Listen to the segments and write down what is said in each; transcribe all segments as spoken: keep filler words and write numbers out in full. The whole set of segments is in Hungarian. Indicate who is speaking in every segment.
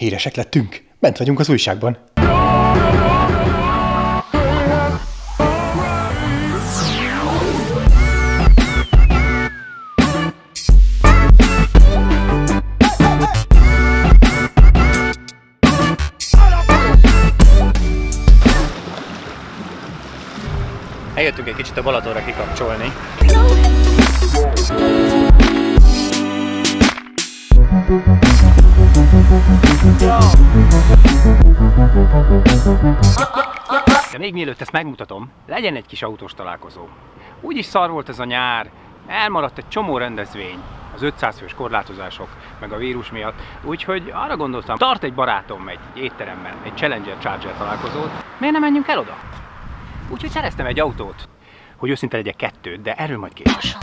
Speaker 1: Híresek lettünk. Bent vagyunk az újságban.
Speaker 2: Eljöttünk egy kicsit a Balatonra kikapcsolni. De még mielőtt ezt megmutatom, legyen egy kis autós találkozó. Úgyis szar volt ez a nyár, elmaradt egy csomó rendezvény, az ötszáz fős korlátozások, meg a vírus miatt, úgyhogy arra gondoltam, tart egy barátom egy étteremben, egy Challenger Charger találkozót, miért nem menjünk el oda? Úgyhogy szereztem egy autót, hogy őszinte legyek kettőt, de erről majd később.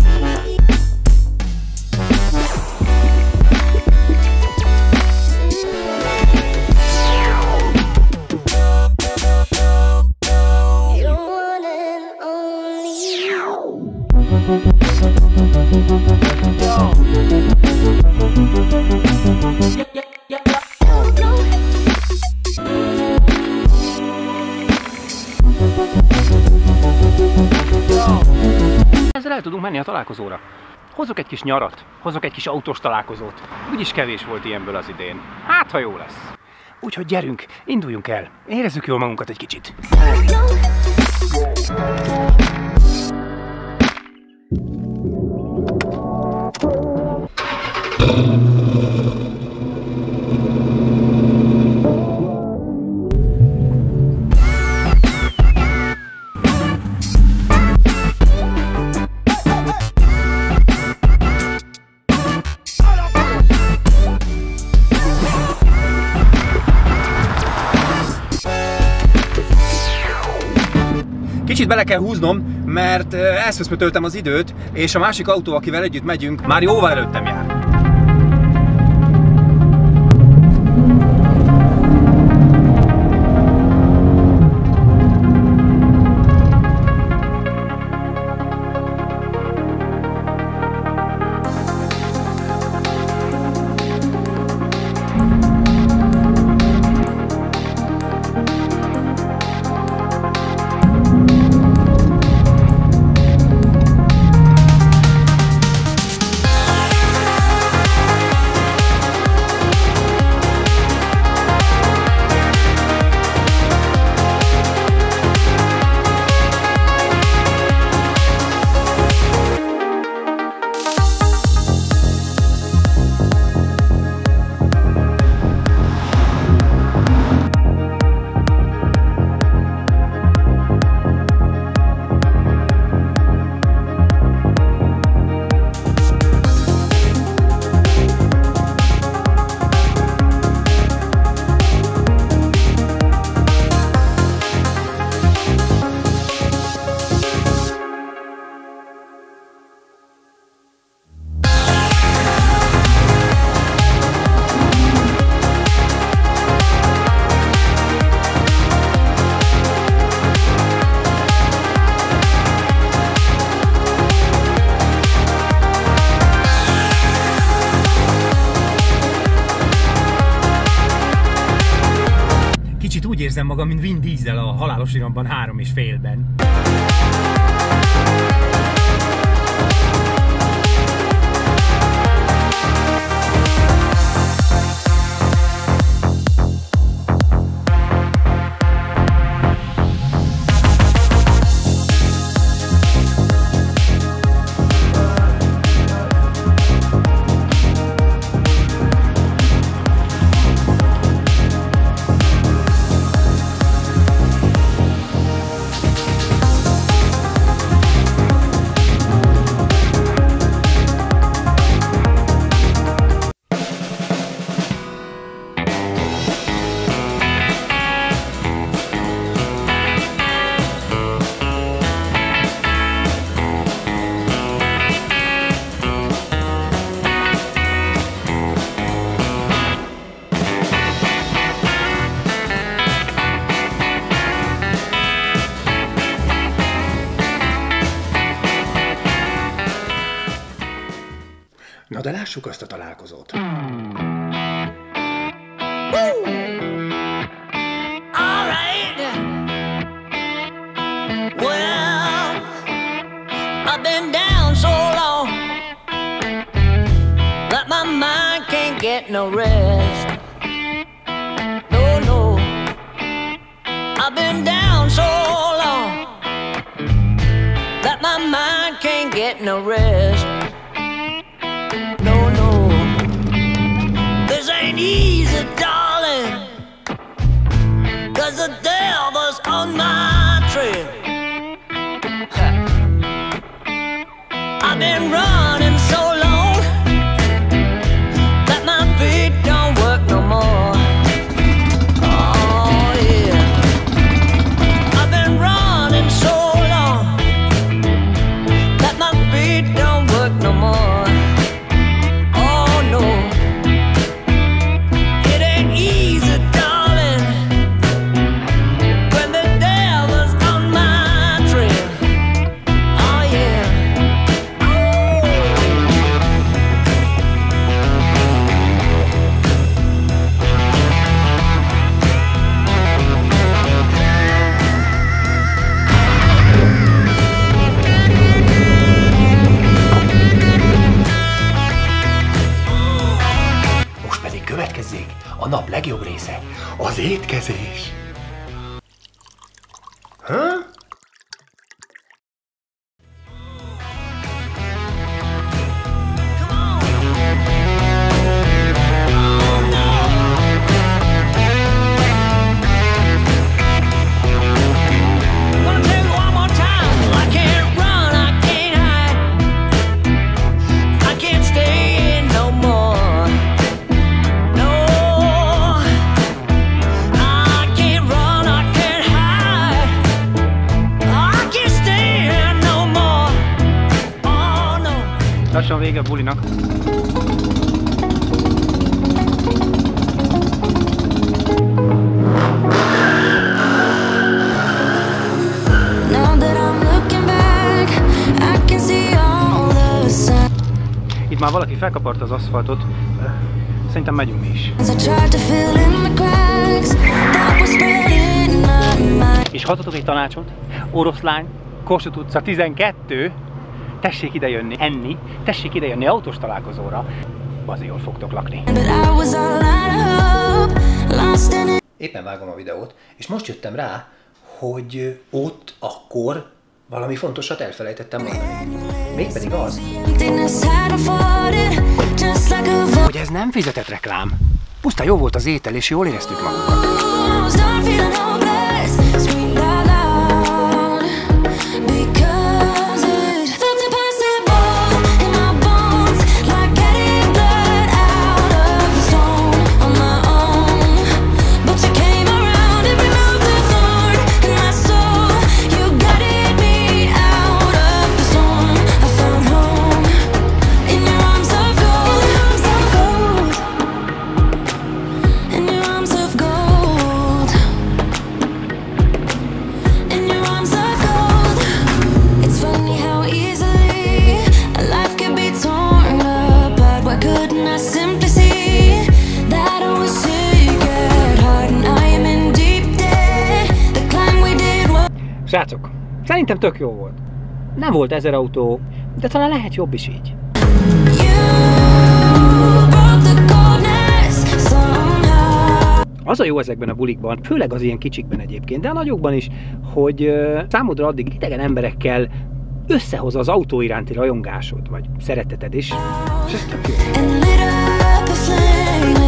Speaker 2: Ezzel el tudunk menni a találkozóra. Hozok egy kis nyarat, hozok egy kis autós találkozót. Úgyis kevés volt ilyenből az idén. Hát, ha jó lesz. Úgyhogy gyerünk, induljunk el. Érezzük jól magunkat egy kicsit. Kicsit bele kell húznom, mert elszöszpötöltem az időt, és a másik autó, akivel együtt megyünk, már jóval előttem jár. Úgy érzem magam, mint Vin Diesel a Halálos iramban három és félben.
Speaker 1: Na de lássuk azt a találkozót.
Speaker 3: Alright. Well, I've been down so long that my mind can't get no rest. No, no. I've been down so long that my mind can't get no rest. No, no. This ain't easy, darling, 'cause the devil's on my trail. I've been running so long that my feet don't work no more. Oh yeah. I've been running so long that my feet don't work no more. Oh no. It ain't easy, darling, when the devil's on my trail. Oh yeah.
Speaker 1: Most pedig következzék a nap legjobb része, az étkezés. Ha?
Speaker 3: Gonna tell you one more time. I can't run, I can't hide, I can't stay in no more. No, I can't run, I can't hide, I can't stay in no more. Oh no.
Speaker 2: Lassan vége a bulinak.
Speaker 4: Now that I'm looking back, I can see all the signs.
Speaker 2: Itt már valaki felkaparta az aszfaltot. Szerintem megyünk mi is.
Speaker 4: I tried to fill in the cracks that were spreading in my mind.
Speaker 2: És halltatok egy tanácsot? Oroszlány, Kossuth utca tizenkettő. Tessék idejönni enni, tessék idejönni autós találkozóra. Bazi jól fogtok lakni.
Speaker 4: But I was all out of hope, lost in it.
Speaker 1: Éppen vágom a videót, és most jöttem rá, hogy ott akkor valami fontosat elfelejtettem mondani. Mégpedig az,
Speaker 4: Emptiness had afforded, just like a voice.
Speaker 2: hogy ez nem fizetett reklám. Pusztán jó volt az étel, és jól éreztük magunkat.
Speaker 4: Start feeling hopeless, screamed out loud, because it felt impossible in my bones, like getting blood out of the stone on my own. But you came around and removed the thorn in my soul. You guided me out of the storm. I found home in your arms of gold, arms of gold, in your arms of gold, in your arms of gold. It's funny how easily a life can be torn apart. Why couldn't I simply see that I was sick at heart and I am in deep debt? The climb we did was
Speaker 2: Srácok, szerintem tök jó volt. Nem volt ezer autó, de talán lehet jobb is így.
Speaker 4: you broke the coldness somehow.
Speaker 2: Az a jó ezekben a bulikban, főleg az ilyen kicsikben egyébként, de a nagyokban is, hogy uh, számodra addig idegen emberekkel összehozza az autó iránti rajongásod, vagy szereteted is. És ez tök jó.
Speaker 4: And lit up a flame.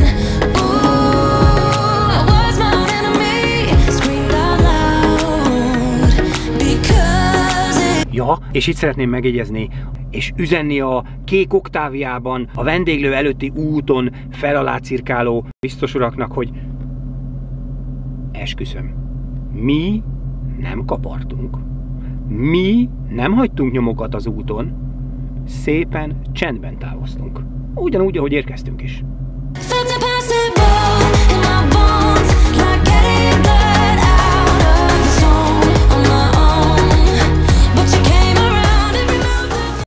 Speaker 4: Ooh, I was my own enemy. Screamed out loud because it.
Speaker 2: Ja, és itt szeretném megjegyezni, és üzenni a kék oktáviában a vendéglő előtti úton fel alá cirkáló biztos uraknak, hogy esküszöm, mi nem kapartunk, mi nem hagytunk nyomokat az úton, szépen csendben távoztunk. Ugyanúgy, ahogy érkeztünk is.
Speaker 4: Felt impossible in my bones.